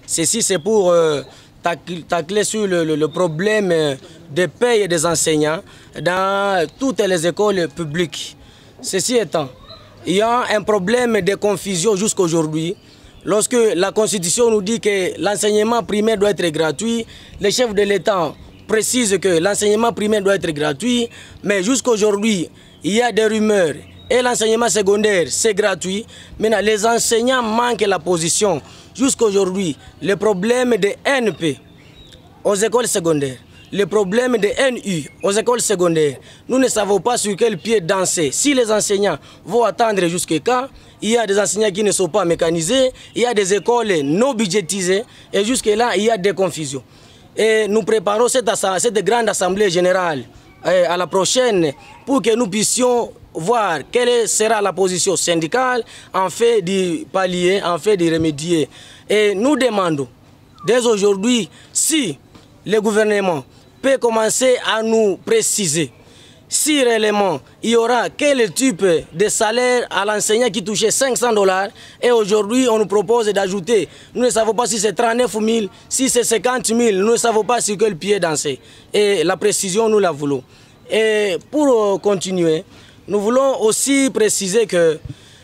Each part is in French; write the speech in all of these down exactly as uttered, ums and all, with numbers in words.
Ceci, c'est pour euh, tacler sur le, le, le problème de paye des enseignants dans toutes les écoles publiques. Ceci étant, il y a un problème de confusion jusqu'à aujourd'hui. Lorsque la Constitution nous dit que l'enseignement primaire doit être gratuit, les chefs de l'État précisent que l'enseignement primaire doit être gratuit, mais jusqu'à aujourd'hui, il y a des rumeurs. Et l'enseignement secondaire, c'est gratuit. Maintenant, les enseignants manquent la position. Jusqu'à aujourd'hui, le problème de N P aux écoles secondaires, le problème de N U aux écoles secondaires, nous ne savons pas sur quel pied danser. Si les enseignants vont attendre jusqu'à quand, il y a des enseignants qui ne sont pas mécanisés, il y a des écoles non budgétisées, et jusque-là, il y a des confusions. Et nous préparons cette, cette grande assemblée générale euh, à la prochaine pour que nous puissions voir quelle sera la position syndicale en fait d'y pallier, en fait d'y remédier. Et nous demandons, dès aujourd'hui, si le gouvernement peut commencer à nous préciser si réellement il y aura quel type de salaire à l'enseignant qui touchait cinq cents dollars et aujourd'hui on nous propose d'ajouter, nous ne savons pas si c'est trente-neuf mille, si c'est cinquante mille, nous ne savons pas sur quel pied danser. Et la précision, nous la voulons. Et pour continuer, nous voulons aussi préciser que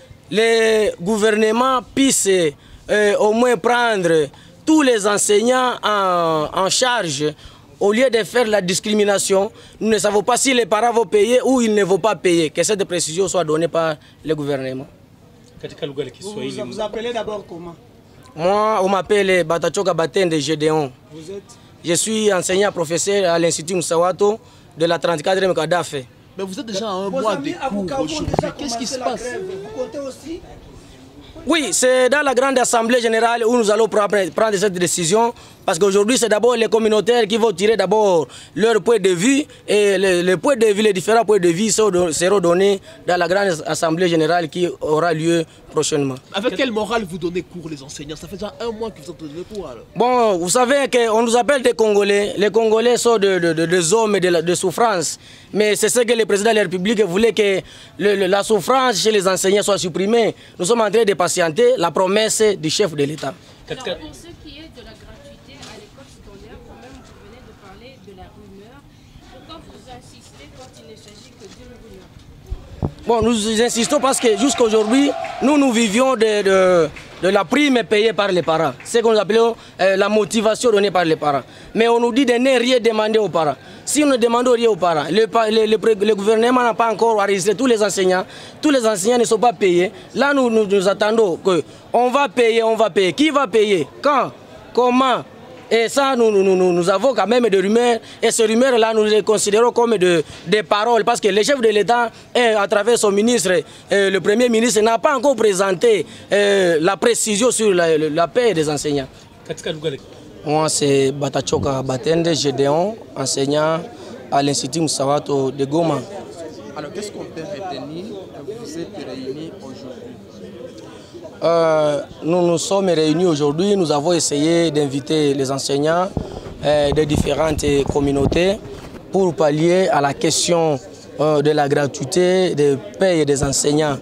les gouvernements puissent euh, au moins prendre tous les enseignants en, en charge au lieu de faire la discrimination. Nous ne savons pas si les parents vont payer ou ils ne vont pas payer. Que cette précision soit donnée par le gouvernement. Vous vous, vous appelez d'abord comment? Moi, on m'appelle Batachoka Batende Gédéon. Vous êtes? Je suis enseignant professeur à l'Institut Moussawato de la trente-quatrième Kadafé. Mais vous êtes déjà à un mois de cours aujourd'hui. Qu'est-ce qui se passe? Vous comptez aussi? Oui, c'est dans la grande assemblée générale où nous allons prendre cette décision. Parce qu'aujourd'hui, c'est d'abord les communautaires qui vont tirer d'abord leur point de vue. Et les, les points de vue, les différents points de vue seront donnés dans la grande assemblée générale qui aura lieu prochainement. Avec quelle morale vous donnez cours les enseignants? Ça fait déjà un mois que vous êtes donné cours alors. Bon, vous savez qu'on nous appelle des Congolais. Les Congolais sont des de, de, de hommes de, de souffrance. Mais c'est ce que le président de la République voulait, que le, le, la souffrance chez les enseignants soit supprimée. Nous sommes en train de patienter la promesse du chef de l'État. Alors, pour ce qui est de la gratuité à l'école secondaire, quand même, vous venez de parler de la rumeur. Pourquoi vous insistez quand il ne s'agit que d'une rumeur? Bon, nous insistons parce que jusqu'à aujourd'hui, nous, nous vivions de, de, de la prime payée par les parents. C'est ce que nous appelons euh, la motivation donnée par les parents. Mais on nous dit de ne rien demander aux parents. Si nous ne demandons rien aux parents, le, le, le, le gouvernement n'a pas encore enregistré tous les enseignants. Tous les enseignants ne sont pas payés. Là, nous nous, nous attendons qu'on va payer, on va payer. Qui va payer? Quand? Comment? Et ça, nous, nous, nous, nous avons quand même des rumeurs. Et ces rumeurs-là, nous les considérons comme de, des paroles. Parce que le chef de l'État, à travers son ministre, euh, le Premier ministre, n'a pas encore présenté euh, la précision sur la, la paix des enseignants. Moi, c'est Batachoka Batende Gédéon, enseignant à l'Institut Moussawato de Goma. Alors, qu'est-ce qu'on peut retenir? Vous êtes réunis aujourd'hui? Euh, nous nous sommes réunis aujourd'hui. Nous avons essayé d'inviter les enseignants euh, de différentes communautés pour pallier à la question euh, de la gratuité des payes des enseignants.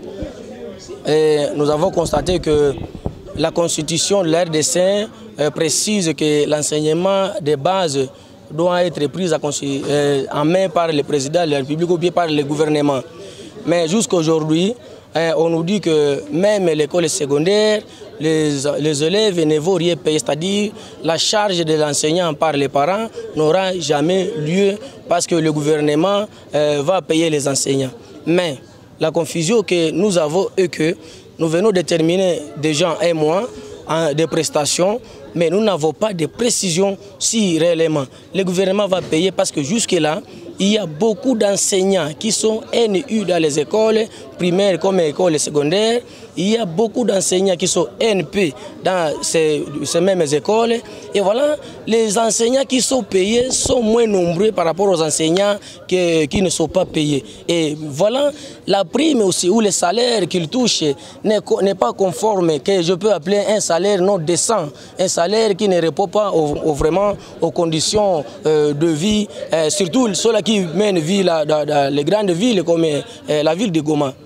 Et nous avons constaté que la constitution de l'R D C euh, précise que l'enseignement de base doit être pris euh, en main par le président de la République ou bien par le gouvernement. Mais jusqu'à aujourd'hui, on nous dit que même l'école secondaire, les, les élèves ne vont rien payer, c'est-à-dire la charge de l'enseignant par les parents n'aura jamais lieu parce que le gouvernement euh, va payer les enseignants. Mais la confusion que nous avons est que nous venons de terminer déjà un mois hein, de prestations, mais nous n'avons pas de précision si réellement le gouvernement va payer parce que jusque-là, il y a beaucoup d'enseignants qui sont N U dans les écoles primaires comme les écoles secondaires. Il y a beaucoup d'enseignants qui sont N P dans ces, ces mêmes écoles. Et voilà, les enseignants qui sont payés sont moins nombreux par rapport aux enseignants qui, qui ne sont pas payés. Et voilà, la prime aussi, ou le salaire qu'ils touchent n'est pas conforme, que je peux appeler un salaire non décent, un salaire qui ne répond pas au, au, vraiment aux conditions euh, de vie, euh, surtout ceux-là qui mènent vie dans, dans les grandes villes comme euh, la ville de Goma.